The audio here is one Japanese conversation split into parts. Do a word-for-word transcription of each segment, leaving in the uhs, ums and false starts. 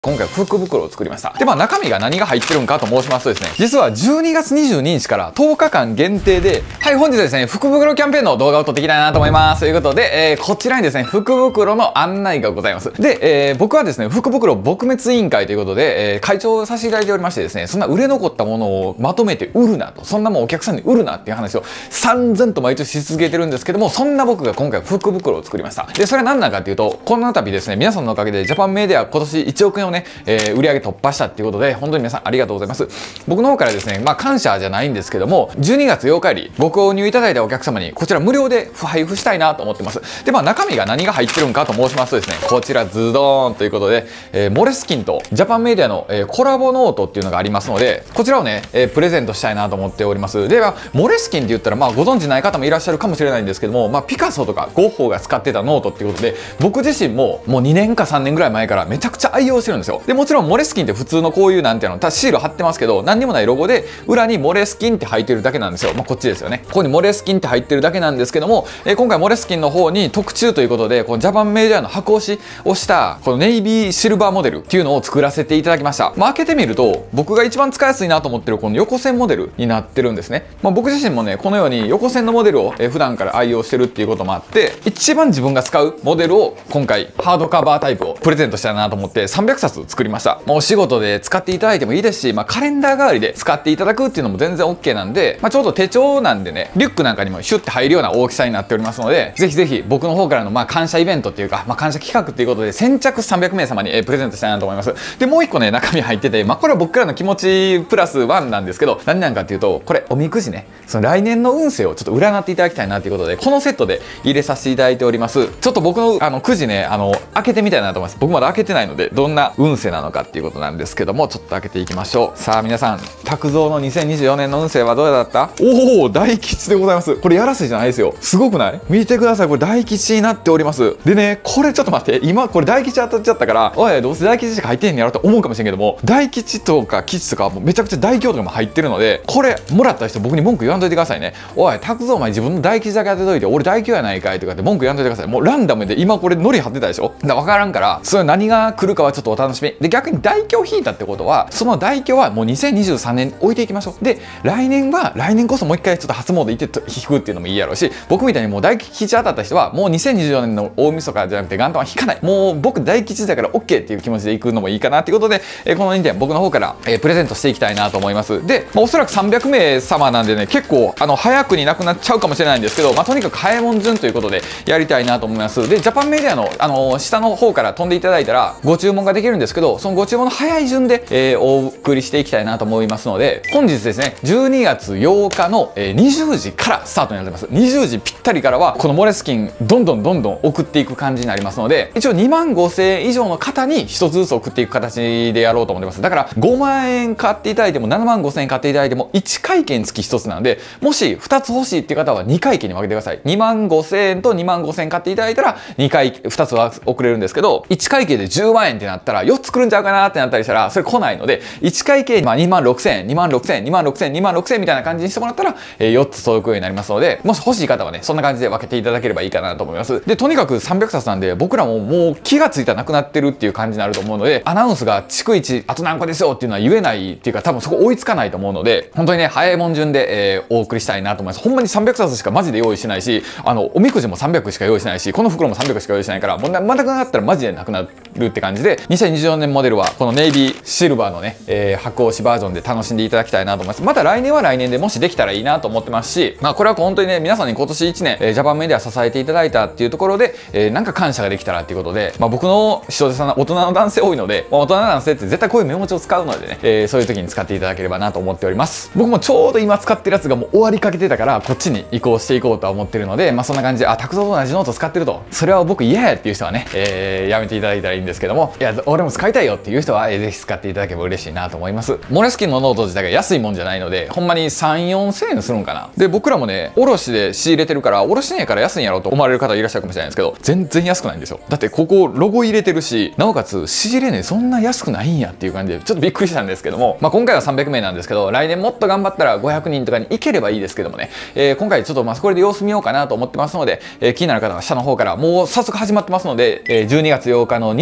今回福袋を作りました。で、まあ中身が何が入ってるんかと申しますとですね、実はじゅうにがつにじゅうににちからとおかかん限定で、はい、本日ですね、福袋キャンペーンの動画を撮っていきたいなと思います。ということで、えー、こちらにですね、福袋の案内がございます。で、えー、僕はですね、福袋撲滅委員会ということで、えー、会長をさせていただいておりましてですね、そんな売れ残ったものをまとめて売るなと、そんなもんお客さんに売るなっていう話を散々と毎年し続けてるんですけども、そんな僕が今回福袋を作りました。で、それは何なのかっていうと、この度ですね、皆さんのおかげでジャパンメディア今年いちおくえんをね、えー、売り上げ突破したっていうことで、本当に皆さんありがとうございます。僕の方からですね、まあ感謝じゃないんですけども、じゅうにがつようかよりご購入いただいたお客様にこちら無料で配布したいなと思ってます。で、まあ中身が何が入ってるんかと申しますとですね、こちらズドーンということで、えー、モレスキンとジャパンメディアの、えー、コラボノートっていうのがありますので、こちらをね、えー、プレゼントしたいなと思っております。では、モレスキンって言ったらまあご存知ない方もいらっしゃるかもしれないんですけども、まあピカソとかゴッホが使ってたノートっていうことで、僕自身ももうにねんかさんねんぐらい前からめちゃくちゃ愛用してるんですよ。で、もちろんモレスキンって普通のこういうなんていうの、シール貼ってますけど、何にもないロゴで裏にモレスキンって入ってるだけなんですよ。まあこっちですよね。ここにモレスキンって入ってるだけなんですけども、えー、今回モレスキンの方に特注ということで、このジャパンメディアの箱押しをしたこのネイビーシルバーモデルっていうのを作らせていただきました。まあ開けてみると、僕が一番使いやすいなと思ってるこの横線モデルになってるんですね。まあ僕自身もね、このように横線のモデルを、えー、普段から愛用してるっていうこともあって、一番自分が使うモデルを今回ハードカバータイプをプレゼントしたいなと思ってさんびゃくさつ作りました。まあお仕事で使っていただいてもいいですし、まあカレンダー代わりで使っていただくっていうのも全然 OK なんで、まあちょうど手帳なんでね、リュックなんかにもシュッて入るような大きさになっておりますので、ぜひぜひ僕の方からのまあ感謝イベントっていうか、まあ感謝企画っていうことで先着さんびゃくめいさまにプレゼントしたいなと思います。で、もう一個ね、中身入ってて、まあこれは僕からの気持ちプラスワンなんですけど、何なんかっていうと、これおみくじね、その来年の運勢をちょっと占っていただきたいなということで、このセットで入れさせていただいております。ちょっと僕のあのくじね、あの開けてみたいなと思います。僕まだ開けてないので、どんな運勢なのかっていうことなんですけども、ちょっと開けていきましょう。さあ皆さん、拓蔵のにせんにじゅうよねんの運勢はどうだった？おお、大吉でございます。これやらせじゃないですよ。すごくない？見てください。これ大吉になっております。でね、これちょっと待って、今これ大吉当たっちゃったから、おい、どうせ大吉しか入ってへんやろと思うかもしれんけども、大吉とか吉とかもうめちゃくちゃ大凶とかも入ってるので、これもらった人僕に文句言わんといてくださいね。おい、拓蔵お前自分の大吉だけ当てといて、俺大凶やないかいとかって文句言わんといてください。もうランダムで今これノリ張ってたでしょ？だから分からんから、それ何が来るかはちょっとお楽しみ。で、逆に大凶引いたってことは、その大凶はもうにせんにじゅうさんねんに置いていきましょう。で、来年は来年こそもう一回ちょっと初詣行って引くっていうのもいいやろうし、僕みたいにもう大吉当たった人はもうにせんにじゅうよねんの大晦日じゃなくて元旦は引かない。もう僕大吉だから OK っていう気持ちで行くのもいいかなっていうことで、えー、このにてん僕の方から、えー、プレゼントしていきたいなと思います。で、まあ、おそらくさんびゃくめいさまなんでね、結構あの早くになくなっちゃうかもしれないんですけど、まあ、とにかく早いもん順ということでやりたいなと思います。で、ジャパンメディアの、あのー、下の方から飛んでいただいたらご注文ができるんですけど、そのご注文の早い順で、えー、お送りしていきたいなと思いますので、本日ですね、じゅうにがつようかの、えー、にじゅうじからスタートになってます。にじゅうじぴったりからはこのモレスキンどんどんどんどん送っていく感じになりますので、一応にまんごせんえん以上の方にひとつずつ送っていく形でやろうと思ってます。だからごまんえん買っていただいてもななまんごせんえん買っていただいてもいちかいけにつきひとつなので、もしふたつ欲しいっていう方はにかいけに分けてください。にまんごせんえんとにまんごせんえん買っていただいたらにかいふたつは送れるんですけど、いちかいけでじゅうまんえんってなったらよっつ来るんちゃうかなってなったりしたらそれ来ないので、いちかいけまあにまんろくせんえんにまんろくせんえんにまんろくせんえんにまんろくせんえんみたいな感じにしてもらったら、えー、よっつ届くようになりますので、もし欲しい方はねそんな感じで分けていただければいいかなと思います。で、とにかくさんびゃくさつなんで僕らももう気がついたらなくなってるっていう感じになると思うので、アナウンスが逐一あと何個ですよっていうのは言えないっていうか、多分そこ追いつかないと思うので、本当にね早いもん順で、えー、お送りしたいなと思います。ほんまにさんびゃくさつしかマジで用意してないし、あのおみくじもさんびゃくしか用意してないし、この袋もさんびゃくしか用意してないから、もうまたなかったらマジでなくなるって感じで、にせんにじゅうよねんモデルはこのネイビーシルバーのね、えー、箱押しバージョンで楽しんでいただきたいなと思います。また来年は来年でもしできたらいいなと思ってますし、まあこれは本当にね皆さんに今年いちねん、えー、ジャパンメディア支えていただいたっていうところで、えー、なんか感謝ができたらっていうことで、まあ僕の視聴者さん大人の男性多いので、まあ、大人の男性って絶対こういうメモ帳を使うのでね、えー、そういう時に使っていただければなと思っております。僕もちょうど今使ってるやつがもう終わりかけてたからこっちに移行していこうとは思ってるので、まあそんな感じで、あ、拓蔵と同じノート使ってると、それは僕嫌やっていう人はね、えー、やめていただいたらいいんですけども、いや俺も使いたいよっていう人は、えー、ぜひ使っていただければ嬉しいなと思います。モレスキンのノート自体が安いもんじゃないので、ほんまにさん、よんせんえんするんかな。で、僕らもね卸で仕入れてるから、卸値から安いんやろうと思われる方いらっしゃるかもしれないんですけど、全然安くないんですよ。だってここロゴ入れてるし、なおかつ仕入れ値そんな安くないんやっていう感じでちょっとびっくりしたんですけども、まあ今回はさんびゃくめいなんですけど、来年もっと頑張ったらごひゃくにんとかに行ければいいですけどもね、えー、今回ちょっとまあこれで様子見ようかなと思ってますので、えー、気になる方は下の方からもう早速始まってますので、えー、じゅうにがつようかのにじ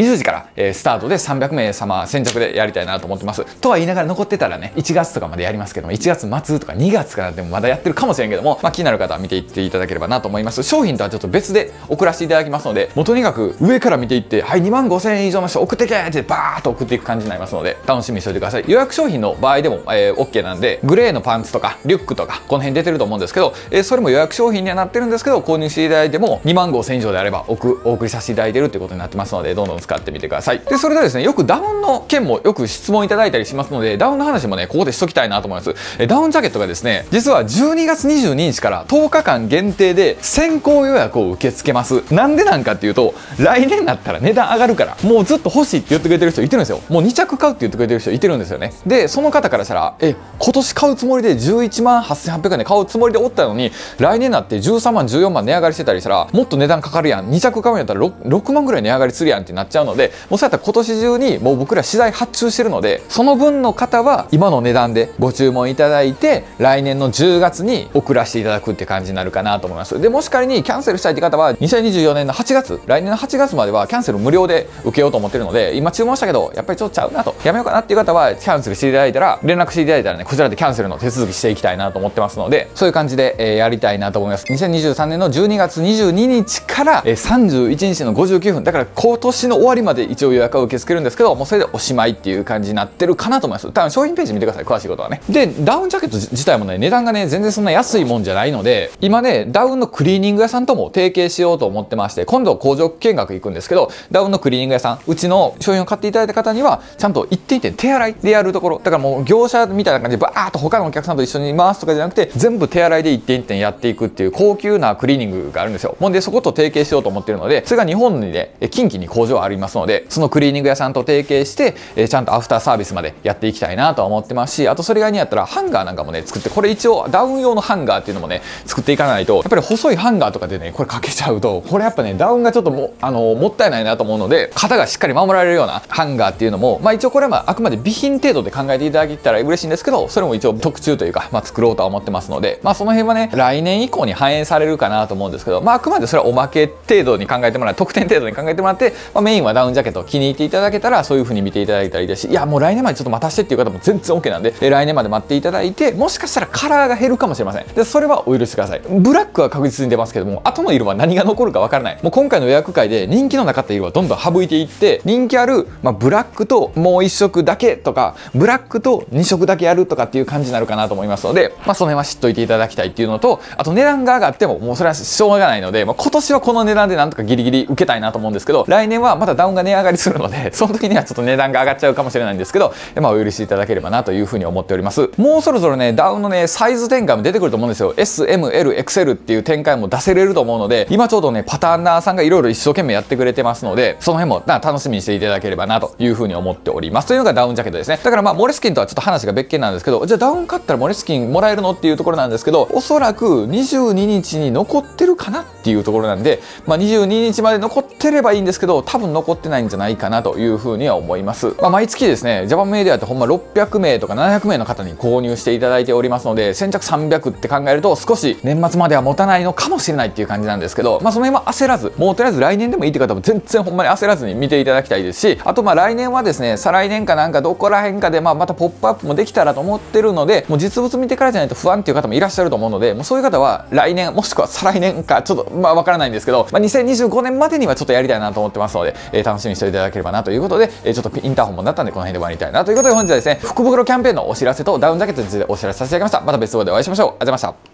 じゅうじから、えー、スタートでさんびゃくめい様先着でやりたいなと思ってます。とは言いながら残ってたらね、いちがつとかまでやりますけども、いちがつまつとかにがつからでもまだやってるかもしれんけども、まあ、気になる方は見ていっていただければなと思います。商品とはちょっと別で送らせていただきますので、もうとにかく上から見ていって、はい、にまんごせんえん以上の人送ってけってバーッと送っていく感じになりますので、楽しみにしておいてください。予約商品の場合でも、えー、OK なんで、グレーのパンツとかリュックとかこの辺出てると思うんですけど、えー、それも予約商品にはなってるんですけど、購入していただいてもにまんごせん以上であればおくお送りさせていただいてるってことになってますので、どんどん使ってみてください。でそれでですね、よくダウンの件もよく質問いただいたりしますので、ダウンの話もねここでしときたいなと思います。えダウンジャケットがですね、実はじゅうにがつにじゅうににちからとおかかん限定で先行予約を受け付けます。なんでなんかっていうと、来年になったら値段上がるから、もうずっと欲しいって言ってくれてる人いてるんですよ。もうにちゃく買うって言ってくれてる人いてるんですよね。でその方からしたら、え今年買うつもりでじゅういちまんはっせんはっぴゃくえんで買うつもりでおったのに、来年になってじゅうさんまんじゅうよんまん値上がりしてたりしたら、もっと値段かかるやん、にちゃく買うんやったら 6, ろくまんぐらい値上がりするやんってなっちゃうので、もうそうやったら今年中にもう僕ら資材発注してるので、その分の方は今の値段でご注文いただいて、来年のじゅうがつに送らせていただくって感じになるかなと思います。でもし仮にキャンセルしたいって方はにせんにじゅうよねんのはちがつ、来年のはちがつまではキャンセル無料で受けようと思ってるので、今注文したけどやっぱりちょっとちゃうなと、やめようかなっていう方はキャンセルしていただいたら、連絡していただいたらね、こちらでキャンセルの手続きしていきたいなと思ってますので、そういう感じで、えー、やりたいなと思います。にせんにじゅうさんねんのじゅうにがつにじゅうににちから、えー、さんじゅういちにちのごじゅうきゅうふん、だから今年の終わりまで一応予約を受け付けるんですけど、もうそれでおしまいっていう感じになってるかなと思います。多分商品ページ見てください、詳しいことはね。でダウンジャケット自体もね、値段がね全然そんな安いもんじゃないので、今ねダウンのクリーニング屋さんとも提携しようと思ってまして、今度工場見学行くんですけど、ダウンのクリーニング屋さん、うちの商品を買っていただいた方にはちゃんと一点一点手洗いでやるところ、だからもう業者みたいな感じでバーッと他のお客さんと一緒に回すとかじゃなくて、全部手洗いで一点一点やっていくっていう高級なクリーニングがあるんですよ。もんでそこと提携しようと思ってるので、それが日本にね近畿に工場ありますので、そのクリーニング屋さんと提携して、えちゃんとアフターサービスまでやっていきたいなとは思ってますし、あとそれ以外にやったらハンガーなんかもね作って、これ一応ダウン用のハンガーっていうのもね作っていかないと、やっぱり細いハンガーとかでねこれかけちゃうと、これやっぱねダウンがちょっともあのもったいないなと思うので、型がしっかり守られるようなハンガーっていうのも、まあ一応これはまああくまで備品程度で考えていただけたら嬉しいんですけど、それも一応特注というか、まあ、作ろうとは思ってますので、まあその辺はね来年以降に反映されるかなと思うんですけど、まああくまでそれはおまけ程度に考えてもらって、特典程度に考えてもらって、まあ、メインはダウンジャケットを気に入っていただけたらそういう風に見ていただいたらいいですし、いやもう来年までちょっと待たしてっていう方も全然 OK なんで、来年まで待っていただいて、もしかしたらカラーが減るかもしれません。でそれはお許しください。ブラックは確実に出ますけども、後の色は何が残るかわからない。もう今回の予約会で人気のなかった色はどんどん省いていって、人気ある、まあ、ブラックともういっしょくだけとか、ブラックとにしょくだけやるとかっていう感じになるかなと思いますので、まあ、その辺は知っといていただきたいっていうのと、あと値段が上がってももうそれはしょうがないので、まあ、今年はこの値段でなんとかギリギリ受けたいなと思うんですけど、来年はまたダウンが値上がりするので、その時にはちょっと値段が上がっちゃうかもしれないんですけど、まあ、お許しいただければなというふうに思っております。もうそろそろねダウンのねサイズ展開も出てくると思うんですよ。 エスエムエルエックスエル っていう展開も出せれると思うので、今ちょうどねパターンナーさんがいろいろ一生懸命やってくれてますので、その辺も楽しみにしていただければなというふうに思っております。というのがダウンジャケットですね。だからまあモレスキンとはちょっと話が別件なんですけど、じゃあダウン買ったらモレスキンもらえるのっていうところなんですけど、おそらくにじゅうににちに残ってるかなっていうところなんで、まあ、にじゅうににちまで残ってればいいんですけど、多分残ってないんじゃないかなというふうには思います。まあ、毎月ですねジャパンメディアってほんまろっぴゃくめいとかななひゃくめいの方に購入していただいておりますので、先着さんびゃくって考えると少し年末までは持たないのかもしれないっていう感じなんですけど、まあ、その辺は焦らず、もうとりあえず来年でもいいって方も全然ほんまに焦らずに見ていただきたいですし、あとまあ来年はですね再来年かなんかどこら辺かでまあまたポップアップもできたらと思ってるので、もう実物見てからじゃないと不安っていう方もいらっしゃると思うので、もうそういう方は来年もしくは再来年かちょっとまあわからないんですけど、まあ、にせんにじゅうごねんまでにはちょっとやりたいなと思ってますので、えー、楽しみにしていただければなということで、えー、ちょっとインターホンもなったんでこの辺で終わりたいなということで、本日はですね福袋キャンペーンのお知らせとダウンジャケットについてお知らせさせていただきました。また別動画でお会いしましょう。ありがとうございました。